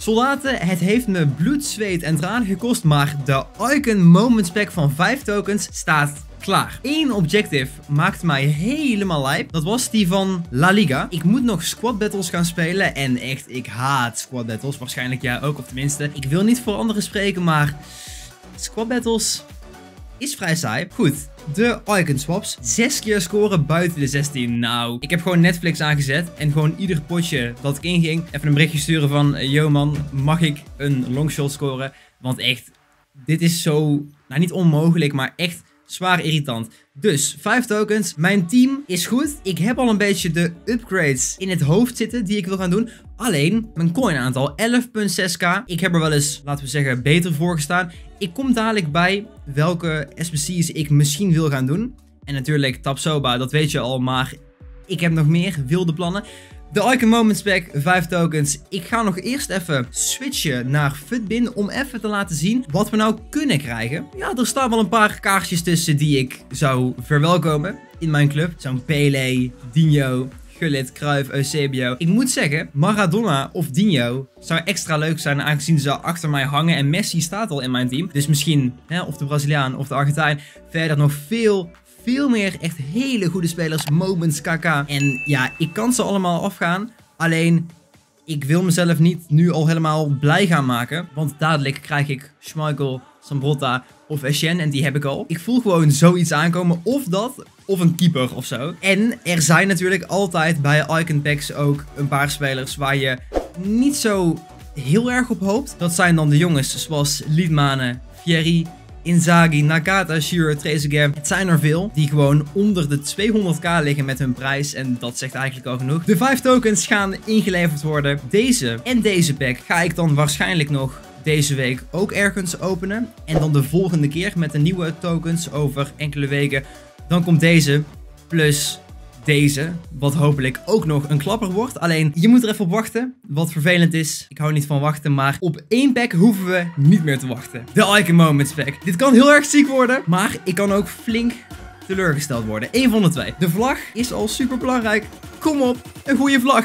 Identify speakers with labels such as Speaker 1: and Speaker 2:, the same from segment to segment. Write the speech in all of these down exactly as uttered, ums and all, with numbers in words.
Speaker 1: Soldaten, het heeft me bloed, zweet en tranen gekost, maar de Icon Moments pack van vijf tokens staat klaar. Eén objective maakt mij helemaal lijp. Dat was die van La Liga. Ik moet nog squad battles gaan spelen en echt, ik haat squad battles. Waarschijnlijk jij ook, of tenminste. Ik wil niet voor anderen spreken, maar squad battles is vrij saai. Goed, de icon swaps. Zes keer scoren buiten de zestien. Nou, ik heb gewoon Netflix aangezet en gewoon ieder potje dat ik inging even een berichtje sturen van, yo man, mag ik een longshot scoren? Want echt, dit is zo, nou niet onmogelijk, maar echt zwaar irritant. Dus, vijf tokens. Mijn team is goed. Ik heb al een beetje de upgrades in het hoofd zitten die ik wil gaan doen. Alleen, mijn coin aantal, elf komma zes k. Ik heb er wel eens, laten we zeggen, beter voor gestaan. Ik kom dadelijk bij welke S B C's ik misschien wil gaan doen. En natuurlijk Tapsoba, dat weet je al, maar ik heb nog meer wilde plannen. De Icon Moments pack, vijf tokens. Ik ga nog eerst even switchen naar Futbin om even te laten zien wat we nou kunnen krijgen. Ja, er staan wel een paar kaartjes tussen die ik zou verwelkomen in mijn club. Zo'n Pele, Dinho, Gullit, Cruyff, Eusebio. Ik moet zeggen, Maradona of Dinho zou extra leuk zijn aangezien ze achter mij hangen. En Messi staat al in mijn team. Dus misschien, hè, of de Braziliaan of de Argentijn, verder nog veel... Veel meer echt hele goede spelers, Moments, K K. En ja, ik kan ze allemaal afgaan. Alleen, ik wil mezelf niet nu al helemaal blij gaan maken. Want dadelijk krijg ik Schmeichel, Sambrotta of Essien. En die heb ik al. Ik voel gewoon zoiets aankomen. Of dat, of een keeper of zo. En er zijn natuurlijk altijd bij Icon Packs ook een paar spelers waar je niet zo heel erg op hoopt. Dat zijn dan de jongens zoals Liedmane, Fieri, Inzaghi, Nakata, Shearer, Trezeguet. Het zijn er veel die gewoon onder de tweehonderd k liggen met hun prijs. En dat zegt eigenlijk al genoeg. De vijf tokens gaan ingeleverd worden. Deze en deze pack ga ik dan waarschijnlijk nog deze week ook ergens openen. En dan de volgende keer met de nieuwe tokens over enkele weken. Dan komt deze plus deze, wat hopelijk ook nog een klapper wordt. Alleen, je moet er even op wachten. Wat vervelend is, ik hou niet van wachten, maar op één pack hoeven we niet meer te wachten. De Icon Moments pack. Dit kan heel erg ziek worden, maar ik kan ook flink teleurgesteld worden. Eén van de twee. De vlag is al super belangrijk. Kom op, een goede vlag.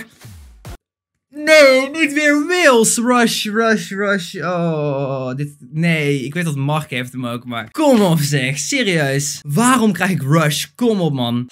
Speaker 1: Nee, niet weer Wales. Rush, rush, rush. Oh, dit... Nee, ik weet dat Mark heeft hem ook, maar... Kom op zeg, serieus. Waarom krijg ik Rush? Kom op man.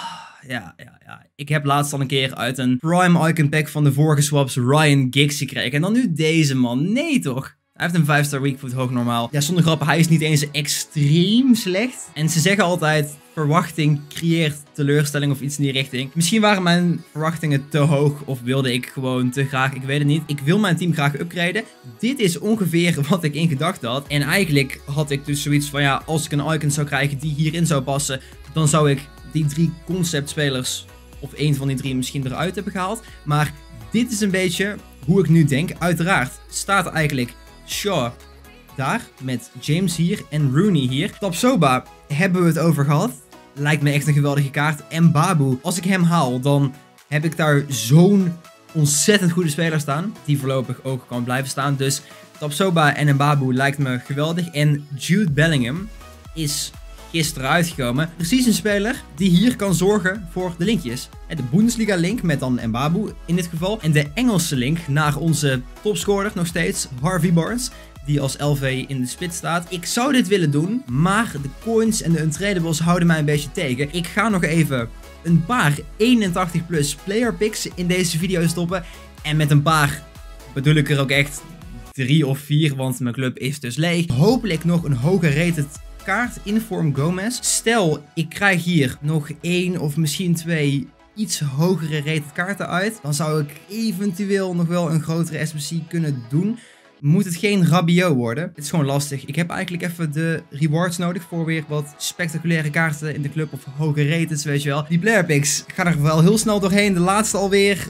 Speaker 1: Ja, ja, ja. Ik heb laatst al een keer uit een Prime Icon pack van de vorige swaps Ryan Giggs gekregen. En dan nu deze man. Nee toch? Hij heeft een vijf star weak foot hoog normaal. Ja, zonder grappen, hij is niet eens extreem slecht. En ze zeggen altijd, verwachting creëert teleurstelling of iets in die richting. Misschien waren mijn verwachtingen te hoog of wilde ik gewoon te graag, ik weet het niet. Ik wil mijn team graag upgraden. Dit is ongeveer wat ik in gedachten had. En eigenlijk had ik dus zoiets van, ja, als ik een icon zou krijgen die hierin zou passen, dan zou ik die drie conceptspelers, of één van die drie misschien eruit hebben gehaald. Maar dit is een beetje hoe ik nu denk. Uiteraard staat eigenlijk Shaw daar, met James hier en Rooney hier. Tapsoba hebben we het over gehad. Lijkt me echt een geweldige kaart. En Babu, als ik hem haal, dan heb ik daar zo'n ontzettend goede speler staan. Die voorlopig ook kan blijven staan. Dus Tapsoba en een Babu lijkt me geweldig. En Jude Bellingham is gisteren uitgekomen. Precies een speler die hier kan zorgen voor de linkjes. De Bundesliga link met dan Mbabu in dit geval. En de Engelse link naar onze topscorer nog steeds, Harvey Barnes. Die als L V in de spits staat. Ik zou dit willen doen, maar de coins en de untradables houden mij een beetje tegen. Ik ga nog even een paar eenentachtig plus player picks in deze video stoppen. En met een paar bedoel ik er ook echt drie of vier, want mijn club is dus leeg. Hopelijk nog een hoger rated kaart, Inform Gomez. Stel, ik krijg hier nog één of misschien twee iets hogere rated kaarten uit. Dan zou ik eventueel nog wel een grotere S B C kunnen doen. Moet het geen Rabiot worden? Het is gewoon lastig. Ik heb eigenlijk even de rewards nodig voor weer wat spectaculaire kaarten in de club. Of hoge rateds, weet je wel. Die player picks gaan er wel heel snel doorheen. De laatste alweer.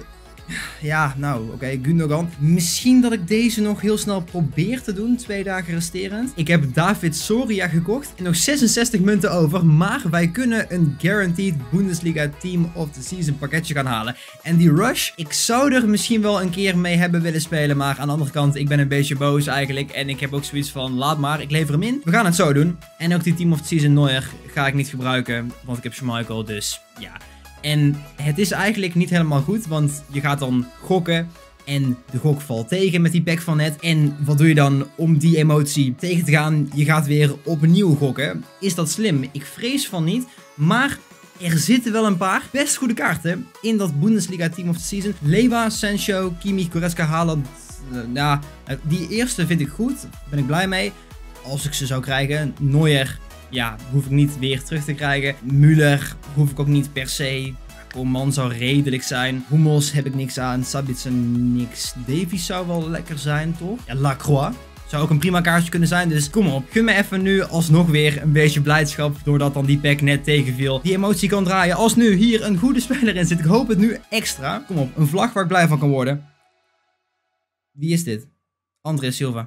Speaker 1: Ja, nou, oké, okay, Gundogan. Misschien dat ik deze nog heel snel probeer te doen. Twee dagen resterend. Ik heb David Soria gekocht. En nog zesenzestig munten over. Maar wij kunnen een Guaranteed Bundesliga Team of the Season pakketje gaan halen. En die Rush, ik zou er misschien wel een keer mee hebben willen spelen. Maar aan de andere kant, ik ben een beetje boos eigenlijk. En ik heb ook zoiets van, laat maar, ik lever hem in. We gaan het zo doen. En ook die Team of the Season Neuer ga ik niet gebruiken. Want ik heb Schmeichel, dus ja. En het is eigenlijk niet helemaal goed, want je gaat dan gokken En de gok valt tegen met die pack van net. En wat doe je dan om die emotie tegen te gaan? Je gaat weer opnieuw gokken. Is dat slim? Ik vrees van niet. Maar er zitten wel een paar best goede kaarten in dat Bundesliga Team of the Season. Lewa, Sancho, Kimmich, Goretzka, Haaland. Uh, ja, die eerste vind ik goed. Daar ben ik blij mee. Als ik ze zou krijgen. Neuer, ja, hoef ik niet weer terug te krijgen. Müller hoef ik ook niet per se. Coman zou redelijk zijn. Hummels heb ik niks aan. Sabitzer niks. Davies zou wel lekker zijn, toch? Ja, Lacroix zou ook een prima kaartje kunnen zijn. Dus kom op. Gun me even nu alsnog weer een beetje blijdschap. Doordat dan die pack net tegenviel. Die emotie kan draaien. Als nu hier een goede speler in zit. Ik hoop het nu extra. Kom op. Een vlag waar ik blij van kan worden. Wie is dit? André Silva.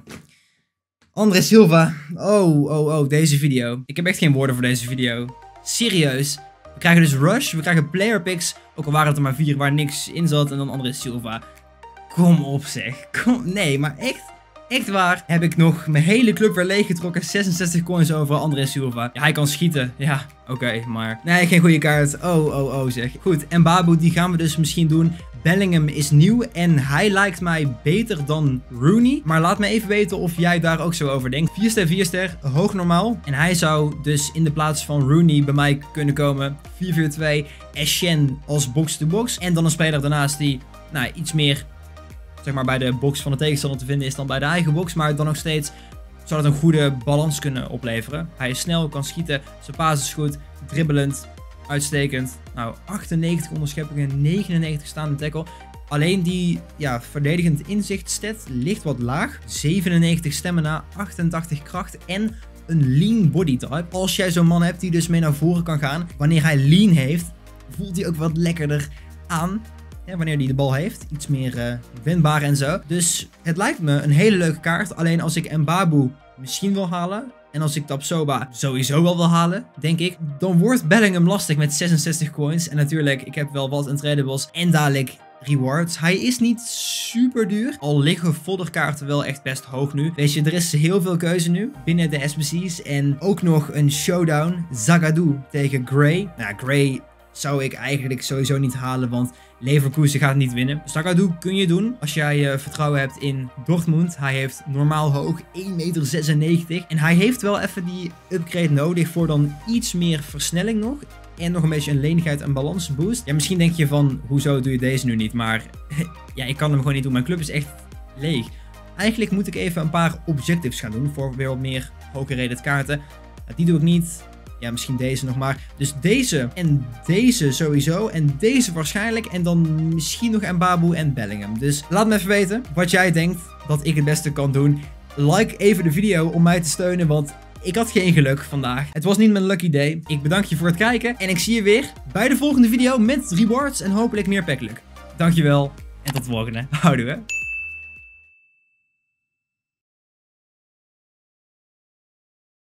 Speaker 1: André Silva. Oh, oh, oh. Deze video. Ik heb echt geen woorden voor deze video. Serieus. We krijgen dus Rush, we krijgen player picks, ook al waren het er maar vier waar niks in zat, en dan André Silva. Kom op zeg, kom, nee, maar echt, echt waar, heb ik nog mijn hele club weer leeggetrokken, zesenzestig coins over André Silva. Ja, hij kan schieten, ja, oké, okay, maar nee, geen goede kaart, oh, oh, oh zeg. Goed, Mbabu, die gaan we dus misschien doen. Bellingham is nieuw en hij lijkt mij beter dan Rooney. Maar laat me even weten of jij daar ook zo over denkt. vier ster, vier ster, hoog normaal. En hij zou dus in de plaats van Rooney bij mij kunnen komen. vier vier twee, Eschen als box-to-box. En dan een speler daarnaast die nou, iets meer zeg maar, bij de box van de tegenstander te vinden is dan bij de eigen box. Maar dan nog steeds zou dat een goede balans kunnen opleveren. Hij is snel, kan schieten, zijn paas is goed, dribbelend. Uitstekend. Nou, achtennegentig onderscheppingen, negenennegentig staande tackle. Alleen die ja, verdedigend inzicht stat ligt wat laag. zevenennegentig stamina, achtentachtig kracht en een lean body type. Als jij zo'n man hebt die dus mee naar voren kan gaan. Wanneer hij lean heeft, voelt hij ook wat lekkerder aan. Ja, wanneer hij de bal heeft. Iets meer uh, wendbaar en zo. Dus het lijkt me een hele leuke kaart. Alleen als ik Mbabu misschien wil halen. En als ik Tapsoba sowieso wel wil halen, denk ik, dan wordt Bellingham lastig met zesenzestig coins. En natuurlijk, ik heb wel wat untradables en dadelijk rewards. Hij is niet super duur, al liggen fodderkaarten wel echt best hoog nu. Weet je, er is heel veel keuze nu binnen de S B C's. En ook nog een showdown, Zagadou tegen Gray. Nou, Gray zou ik eigenlijk sowieso niet halen, want Leverkusen gaat niet winnen. Zagadou kun je doen als jij uh, vertrouwen hebt in Dortmund. Hij heeft normaal hoog één meter zesennegentig. En hij heeft wel even die upgrade nodig voor dan iets meer versnelling nog. En nog een beetje een lenigheid en balansboost. Ja, misschien denk je van, hoezo doe je deze nu niet? Maar ja, ik kan hem gewoon niet doen. Mijn club is echt leeg. Eigenlijk moet ik even een paar objectives gaan doen voor weer wat meer hoger rated kaarten. Die doe ik niet. Ja, misschien deze nog maar. Dus deze en deze sowieso. En deze waarschijnlijk. En dan misschien nog Mbabu en Bellingham. Dus laat me even weten wat jij denkt dat ik het beste kan doen. Like even de video om mij te steunen. Want ik had geen geluk vandaag. Het was niet mijn lucky day. Ik bedank je voor het kijken. En ik zie je weer bij de volgende video met rewards en hopelijk meer packluck. Dankjewel. En tot de volgende. Houdoe hè.